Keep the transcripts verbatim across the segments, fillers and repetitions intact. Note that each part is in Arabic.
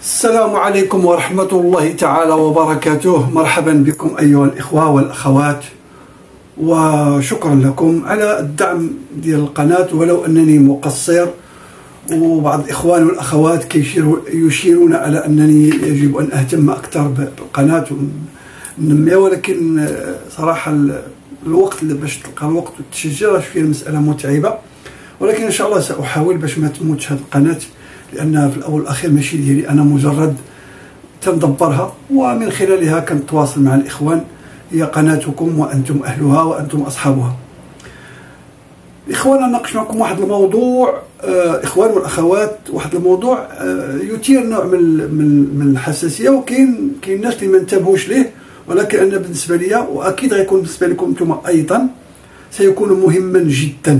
السلام عليكم ورحمة الله تعالى وبركاته. مرحبا بكم أيها الإخوة والأخوات، وشكرا لكم على الدعم ديال القناة ولو أنني مقصر، وبعض الإخوان والأخوات يشيرون على أنني يجب أن أهتم أكثر بالقناة وننميها، ولكن صراحة الوقت باش تلقى الوقت والتشجيع فيه المسألة متعبة، ولكن إن شاء الله سأحاول باش ما تموتش هذه القناة، لأنها في الأول والأخير ماشي ديالي، أنا مجرد تندبرها ومن خلالها كنتواصل مع الإخوان. هي قناتكم وأنتم أهلها وأنتم أصحابها. إخوانا نناقش معكم واحد الموضوع، آه إخوان والأخوات، واحد الموضوع آه يثير نوع من من الحساسية، وكاين كاين ناس اللي ما انتبهوش ليه، ولكن أنا بالنسبة لي وأكيد غيكون بالنسبة لكم أنتم أيضا سيكون مهما جدا.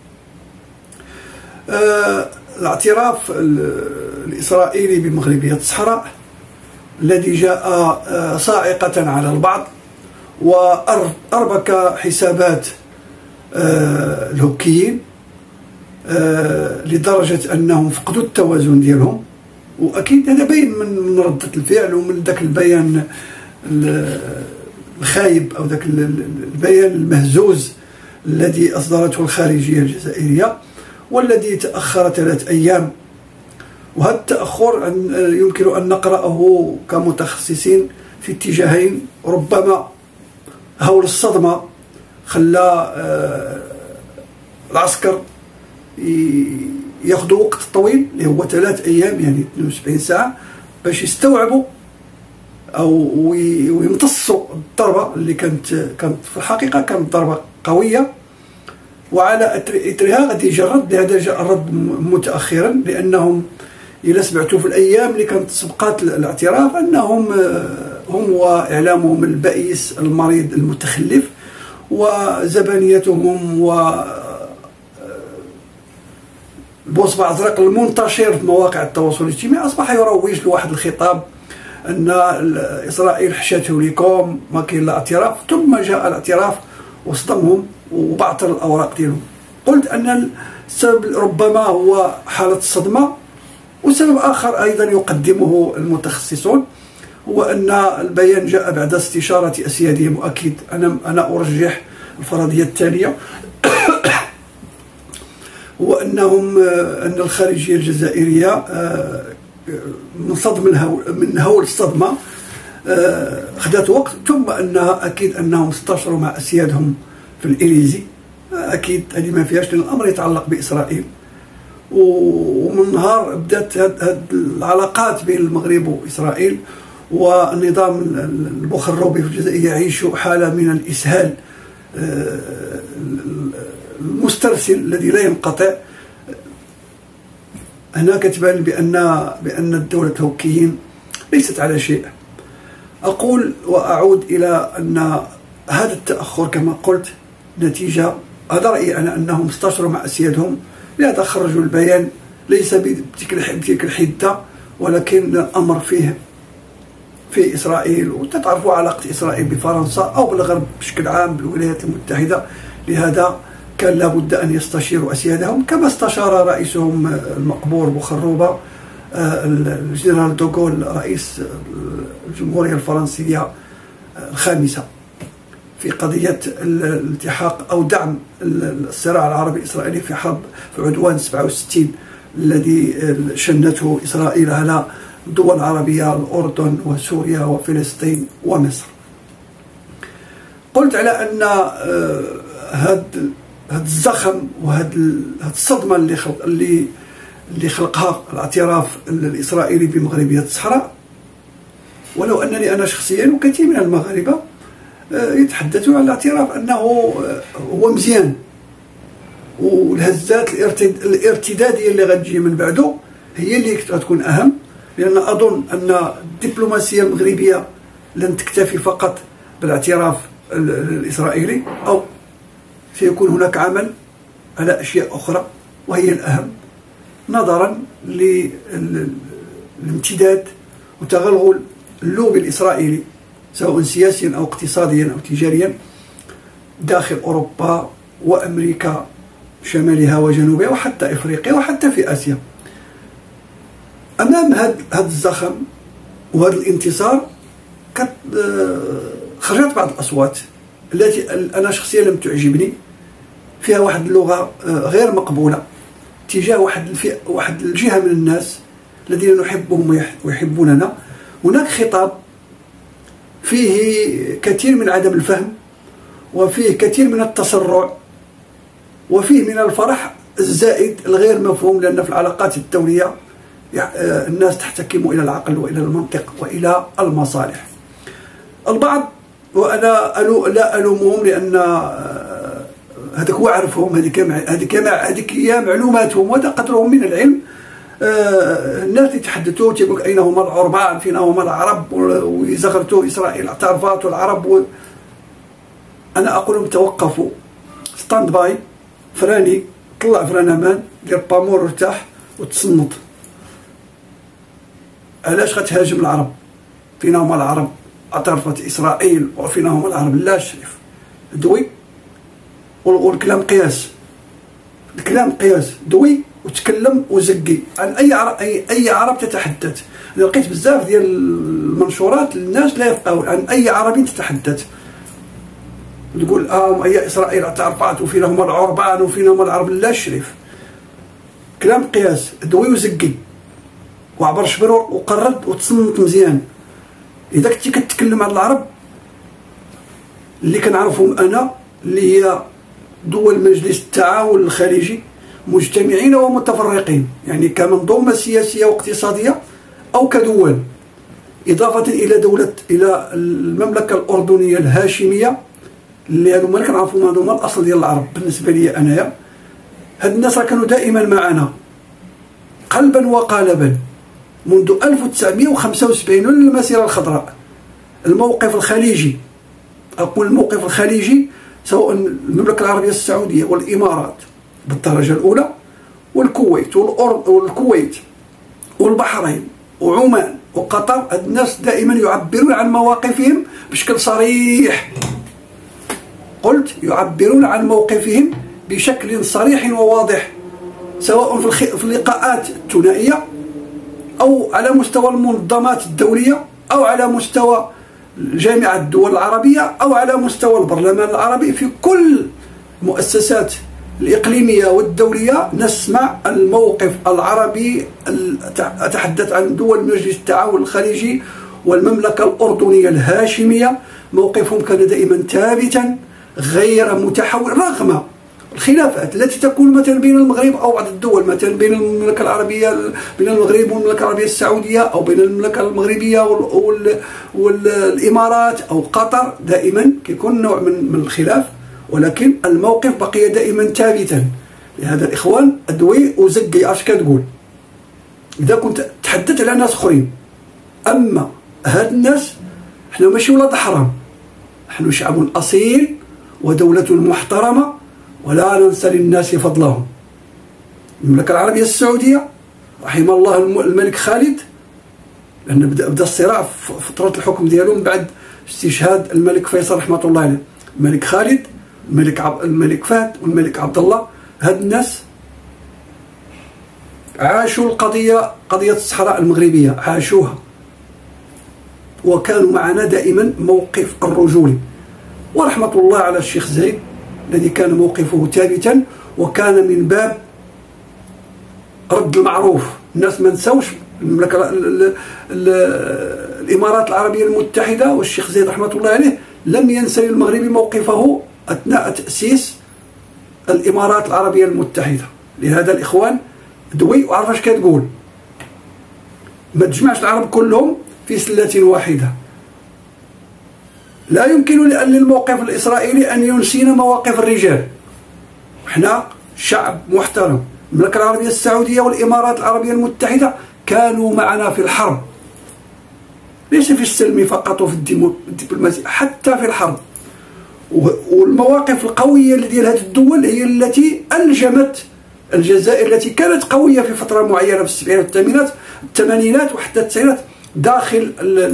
آه الاعتراف الإسرائيلي بمغربية الصحراء الذي جاء صاعقة على البعض وأربك حسابات الهوكيين لدرجة أنهم فقدوا التوازن ديالهم، وأكيد هذا باين من ردة الفعل ومن ذاك البيان الخايب أو ذاك البيان المهزوز الذي أصدرته الخارجية الجزائرية، والذي تأخر ثلاث أيام. وهذا التأخر يمكن أن نقرأه كمتخصصين في اتجاهين. ربما هول الصدمة خلى العسكر ياخذوا وقت طويل اللي هو ثلاث أيام، يعني اثنين وسبعين ساعة، باش يستوعبوا أو ويمتصوا الضربة اللي كانت كانت في الحقيقة كانت ضربة قوية، وعلى اثرها غادي يجي الرد. لهذا جاء الرد متاخرا، لانهم الى سمعتوا في الايام اللي كانت سبقات الاعتراف انهم هم واعلامهم البئيس المريض المتخلف وزبانيتهم و بوصبع ازرق المنتشر في مواقع التواصل الاجتماعي اصبح يروج لواحد الخطاب ان اسرائيل حشاته لكم، ما كاين لا اعتراف. ثم جاء الاعتراف وصدمهم وبعثر الأوراق ديالهم. قلت أن السبب ربما هو حالة الصدمة، وسبب آخر أيضا يقدمه المتخصصون هو أن البيان جاء بعد استشارة أسيادهم، وأكيد أنا أنا أرجح الفرضية التالية هو أنهم أن الخارجية الجزائرية من صدم من هول الصدمة أخذت وقت، ثم أنها أكيد أنهم استشاروا مع أسيادهم في الإليزي. أكيد هذه ما فيهاش، لأن الأمر يتعلق بإسرائيل، ومن نهار بدات هذه العلاقات بين المغرب وإسرائيل، والنظام البخروبي في الجزائر يعيش حالة من الإسهال المسترسل الذي لا ينقطع. هنا كتبان بأن بأن الدولة الهوكيين ليست على شيء. أقول وأعود إلى أن هذا التأخر كما قلت نتيجة، هذا رأيي أنا، أنهم استشاروا مع أسيادهم، لهذا خرجوا البيان ليس بتلك الحدة، ولكن الأمر فيه في إسرائيل، وتتعرفوا علاقة إسرائيل بفرنسا أو بالغرب بشكل عام بالولايات المتحدة. لهذا كان لابد أن يستشيروا أسيادهم، كما استشار رئيسهم المقبور بخروبة الجنرال دوغول رئيس الجمهورية الفرنسية الخامسة في قضية الالتحاق أو دعم الصراع العربي الإسرائيلي في حرب في عدوان سبعة وستين الذي شنته إسرائيل على الدول العربية، الأردن وسوريا وفلسطين ومصر. قلت على أن هذا هذا الزخم وهذا الصدمة اللي خلق اللي اللي خلقها الاعتراف الإسرائيلي بمغربية الصحراء، ولو أنني أنا شخصيا وكثير من المغاربة يتحدثون عن الاعتراف أنه هو مزيان، والهزات الارتدادية اللي غتجي من بعده هي اللي غتكون أهم، لأن أظن أن الدبلوماسية المغربية لن تكتفي فقط بالاعتراف الإسرائيلي، أو سيكون هناك عمل على أشياء أخرى وهي الأهم، نظرا للامتداد وتغلغل اللوبي الإسرائيلي سواء سياسيا أو اقتصاديا أو تجاريا داخل أوروبا وأمريكا شمالها وجنوبها وحتى إفريقيا وحتى في آسيا. أمام هذا هذا الزخم وهذا الانتصار خرجت بعض الأصوات التي أنا شخصيا لم تعجبني، فيها واحد اللغة غير مقبولة تجاه واحد الفئة واحد الجهة من الناس الذين نحبهم ويحبوننا. هناك خطاب فيه كثير من عدم الفهم، وفيه كثير من التسرع، وفيه من الفرح الزائد الغير مفهوم، لأن في العلاقات الدولية الناس تحتكم إلى العقل وإلى المنطق وإلى المصالح. البعض، وأنا لا ألومهم لأن هذاك هو عرفهم، هذيك هذيك هذيك هي معلوماتهم وهذا قدرهم من العلم. الناس اللي يتحدثوا تيقول أين هما العربان، فين هما العرب، ويزغرتوا إسرائيل اعترفت والعرب و... أنا أقول لهم توقفوا، ستاند باي، فراني، طلع فران أمان، دير بامور ارتاح وتصنت. علاش غتهاجم العرب؟ فين هما العرب؟ اعترفت إسرائيل وفين هما العرب؟ لا شريف دوي، والكلام قياس، الكلام قياس، دوي وتكلم وزقي عن اي عرب، اي اي عرب تتحدث. انا لقيت بزاف ديال المنشورات الناس لا يفقهون عن اي عربي تتحدث، تقول اه هي اسرائيل اعترفت وفين هما العربان وفين هما العرب. لا شريف، كلام قياس، دوي وزقي وعبر شبر وقرد وتصنت مزيان. اذا كنتي كتكلم عن العرب اللي كنعرفهم انا، اللي هي دول مجلس التعاون الخليجي، مجتمعين ومتفرقين، يعني كمنظومة سياسية واقتصادية أو كدول، إضافة إلى دولة إلى المملكة الأردنية الهاشمية اللي هذو ما كنعرفوهم، هذو هما الأصل ديال العرب بالنسبة لي أنايا. هاد الناس راه كانوا دائما معنا قلبا وقالبا منذ ألف وتسعمائة وخمسة وسبعين والمسيرة الخضراء. الموقف الخليجي، أقول الموقف الخليجي، سواء المملكة العربية السعودية والإمارات بالدرجة الأولى، والكويت والكويت والبحرين وعمان وقطر، هاد الناس دائما يعبرون عن مواقفهم بشكل صريح. قلت يعبرون عن موقفهم بشكل صريح وواضح، سواء في اللقاءات الثنائية أو على مستوى المنظمات الدولية أو على مستوى جامعة الدول العربية أو على مستوى البرلمان العربي. في كل المؤسسات الإقليمية والدولية نسمع الموقف العربي. أتحدث عن دول مجلس التعاون الخليجي والمملكة الأردنية الهاشمية، موقفهم كان دائما ثابتا غير متحول رغم الخلافات التي تكون مثلا بين المغرب أو بعض الدول، مثلا بين المملكة العربية، بين المغرب والمملكة العربية السعودية، أو بين المملكة المغربية والإمارات أو قطر، دائما كيكون نوع من من الخلاف، ولكن الموقف بقي دائما ثابتا. لهذا الإخوان أدوي وزقي اش كتقول إذا كنت تحدثت على ناس آخرين. أما هاد الناس حنا ماشي ولاد حرام، نحن شعب أصيل ودولة محترمة ولا ننسى للناس فضلهم. المملكة العربية السعودية رحم الله الملك خالد، لأن بدا بدا الصراع في فترة الحكم ديالو من بعد استشهاد الملك فيصل رحمة الله عليه. الملك خالد، الملك عب... الملك فهد والملك عبد الله، هاد الناس عاشوا القضية، قضية الصحراء المغربية عاشوها، وكانوا معنا دائما موقف الرجولي. ورحمة الله على الشيخ زايد الذي كان موقفه ثابتا، وكان من باب رد المعروف. الناس ما نساوش المملكة الإمارات العربية المتحدة والشيخ زايد رحمة الله عليه لم ينسى للمغربي موقفه أثناء تأسيس الإمارات العربية المتحدة. لهذا الإخوان دوي وعرف اش كتقول، ما تجمعش العرب كلهم في سلة واحدة. لا يمكن لأن الموقف الإسرائيلي أن ينسينا مواقف الرجال. احنا شعب محترم. المملكة العربية السعودية والإمارات العربية المتحدة كانوا معنا في الحرب، ليس في السلم فقط وفي الدبلوماسية، حتى في الحرب. والمواقف القوية ديال هذه الدول هي التي ألجمت الجزائر التي كانت قوية في فترة معينة في السبعينات والثمانينات الثمانينات وحتى التسعينات داخل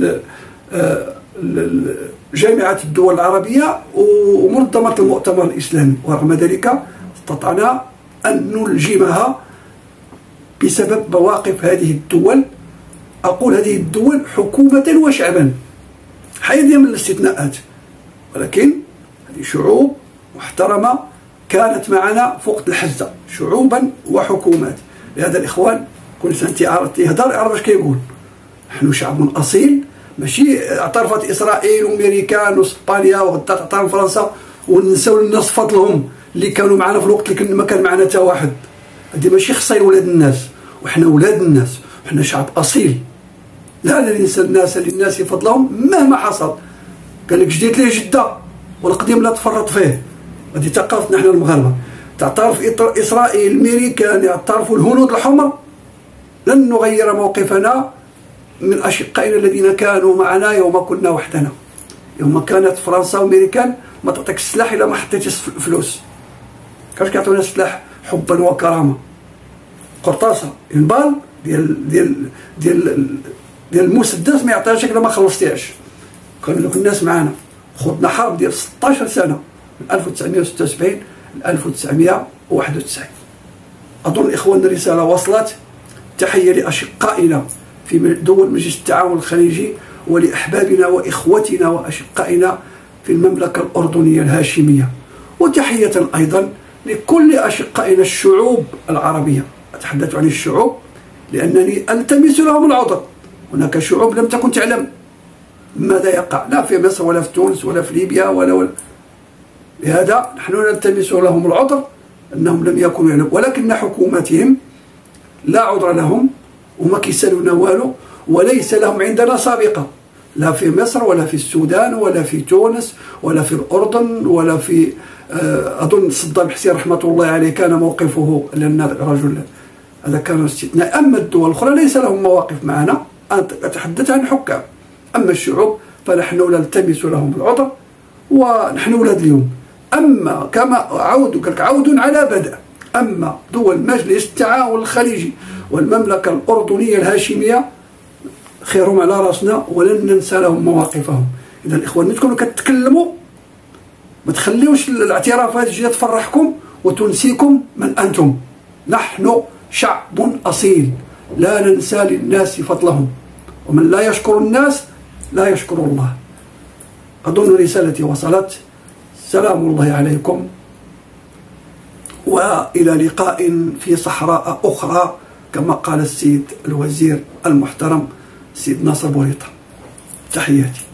جامعة الدول العربية ومنظمة المؤتمر الإسلامي، ورغم ذلك استطعنا أن نلجمها بسبب مواقف هذه الدول. أقول هذه الدول حكومة وشعبا، حيث من الاستثناءات، ولكن هذه شعوب محترمة كانت معنا فوق الحزة، شعوبا وحكومات. لهذا الإخوان كل سنة تيهضر يعرف اش كيقول. نحن شعب أصيل، ماشي اعترفت إسرائيل وأمريكان وإسبانيا وغدا تعترف فرنسا ونساو الناس فضلهم اللي كانوا معنا في الوقت اللي ما كان معنا حتى واحد. هذه ماشي خصها ولاد الناس، وحنا ولاد الناس، وحنا شعب أصيل. لا لا ننسى الناس للناس فضلهم مهما حصل. قال لك جديد ليه جدة والقديم لا تفرط فيه. هذه ثقافتنا نحن المغاربة. تعترف إسرائيل الأمريكان، يعترفوا الهنود الحمر، لن نغير موقفنا من أشقائنا الذين كانوا معنا يوم كنا وحدنا. يوم كانت فرنسا وأمريكان ما تعطيك السلاح إلا ما حطيتش فلوس. كاش كيعطونا السلاح حبا وكرامة. قرطاسة البال ديال ديال ديال ديال المسدس ما يعطيهاش إلا ما خلصتيهاش. كانوا دوك الناس معنا. خضنا حرب ديال ستطاش سنة من ألف وتسعمائة وستة وسبعين ل ألف وتسعمائة وواحد وتسعين. أظن الإخوان الرسالة وصلت. تحية لأشقائنا في دول مجلس التعاون الخليجي، ولأحبابنا وإخوتنا وأشقائنا في المملكة الأردنية الهاشمية، وتحية أيضا لكل أشقائنا الشعوب العربية. أتحدث عن الشعوب لأنني ألتمس لهم العذر. هناك شعوب لم تكن تعلم ماذا يقع، لا في مصر ولا في تونس ولا في ليبيا ولا, ولا. لهذا نحن نلتمس لهم العذر أنهم لم يكونوا يعلمون، ولكن حكوماتهم لا عذر لهم وما كيسالونا والو، وليس لهم عندنا سابقة، لا في مصر ولا في السودان ولا في تونس ولا في الأردن ولا في أظن صدام حسين رحمة الله عليه كان موقفه، لأن رجل هذا كان استثناء. أما الدول الأخرى ليس لهم مواقف معنا. أتحدث عن حكام. أما الشعوب فنحن نلتمس لهم العذر ونحن ولاد اليوم. أما كما عود عود على بدء، أما دول مجلس التعاون الخليجي والمملكة الأردنية الهاشمية خيرهم على راسنا ولن ننسى لهم مواقفهم. إذا الإخوان تكونوا كتكلموا ما تخليوش الاعترافات تجي تفرحكم وتنسيكم من أنتم. نحن شعب أصيل لا ننسى للناس فضلهم، ومن لا يشكر الناس لا يشكر الله. أظن رسالتي وصلت. سلام الله عليكم، وإلى لقاء في صحراء أخرى كما قال السيد الوزير المحترم السيد ناصر بوريطة. تحياتي.